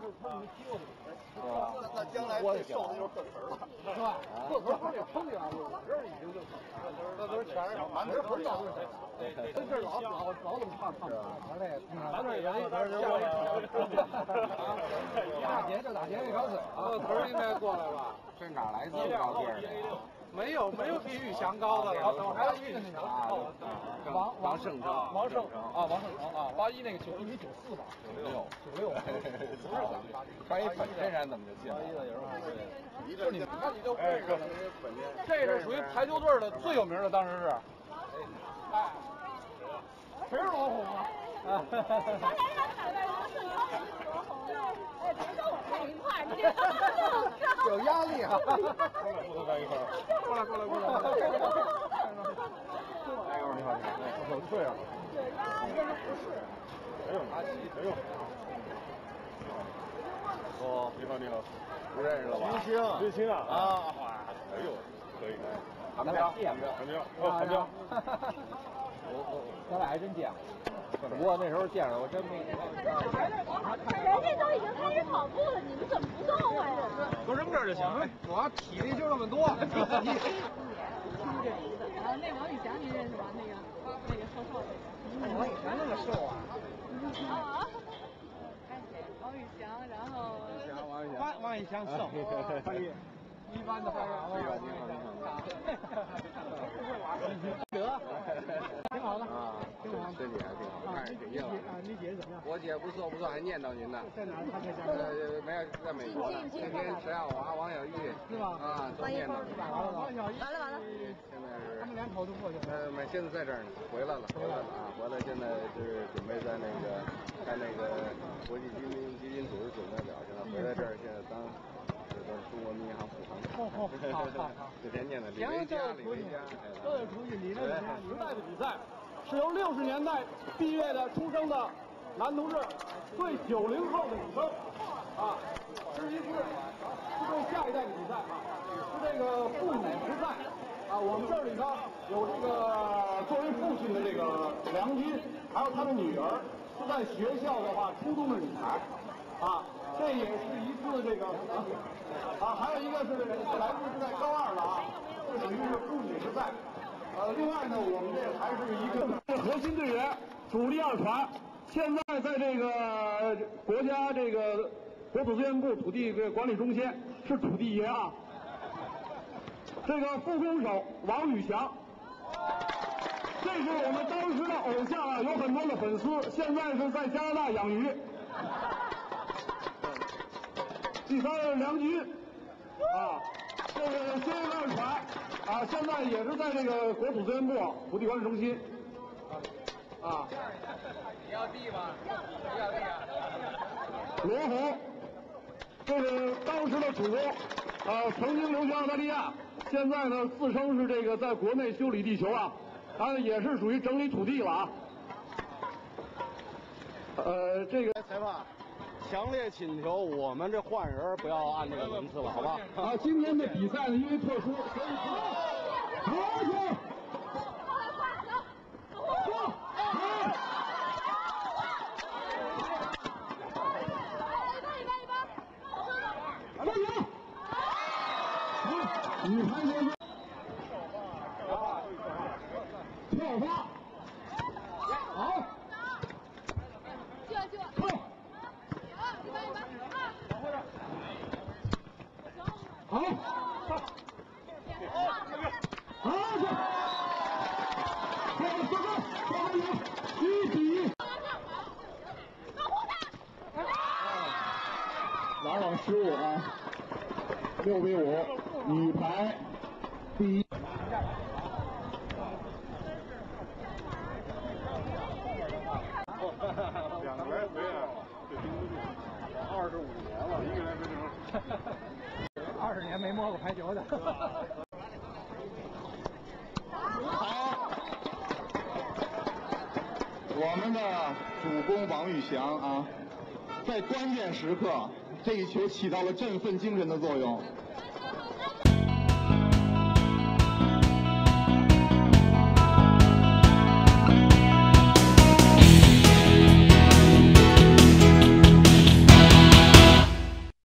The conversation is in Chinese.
那将来最瘦的就是个头了，是吧？个头不得撑起来了，我这儿已经就那都是全是满嘴不知道是谁，真是老怎么唱咱这也有点大姐就大姐那条腿啊，个头应该过来吧？ 这哪来这么高个儿？ 没有比玉祥高的了，还有玉那啥， 王胜成啊 ，81那个91.94米吧，96，不是穿一粉衬衫怎么就进了 ？81的也是，就你看你就会这个，这是属于排球队的最有名的，当时是，哎，谁是罗红啊？ 刚才他海外王胜超是罗红，哎，别说我在一块儿，你这有压力啊！ 不都在一块儿？ 过来！ 哎呦，你好， 手脆啊！ 哎呦，哦，你好，不认识了吧？军星啊！哎呦，可以，韩彪，咱俩还真见过。不过那时候见着我真没。 人家都已经开始跑步了，你们怎么不动我呀？ 搁扔这儿就行，我体力就那么多。 然后那王宇翔你认识吧？那个瘦瘦的， 王宇翔那么瘦啊？ 啊，王宇翔，然后王宇翔瘦，可以。一般的话，得，挺好的啊，身体还挺好，看着挺硬朗。 你姐怎么样？ 我姐不错，还念叨您呢。 在哪儿？她在家。 没有，在美国呢。那天陈小华、王小玉是吧？ 啊，都念叨。 王小玉。 现在是。 他们两口子过去。 没，现在在这儿呢，回来了啊，回来现在是准备在那个国际基金组织总代表去了，回来这儿现在当。中国民银行副行长，之前念的李维嘉， 都有出去，时代的比赛是由60年代毕业的出生的男同志对90后的女生啊，是对下一代的比赛啊，是这个父女之赛啊。我们这里呢有这个作为父亲的这个梁军，还有他的女儿是在学校的话初中的女排啊。这也是一次这个还有一个是来自是在高2了啊，这属于是妇女之赛。另外呢，我们这还是一个核心队员，主力2传，现在在这个国家这个国土资源部土地管理中心是土地爷啊。这个副攻手王宇翔，这是我们当时的偶像啊，有很多的粉丝，现在是在加拿大养鱼。第3是梁军，啊，这个新2传啊，现在也是在这个国土资源部土地管理中心，啊。 你要地吗？要地啊！ 罗红，这是当时的主攻，曾经留学澳大利亚，现在呢自称是这个在国内修理地球啊，他也是属于整理土地了啊。这个裁判。强烈请求我们这换人不要按这个轮次了，好吧？ 啊，今天的比赛呢，因为特殊，所以好球，女排选手跳发，好，扣。好，好，往往失误啊，6比5，女排第1。 2个来回啊，就盯不住，25年了，一个来回就能。 20年没摸过排球的。 好，我们的主攻王宇翔啊，在关键时刻这一球起到了振奋精神的作用。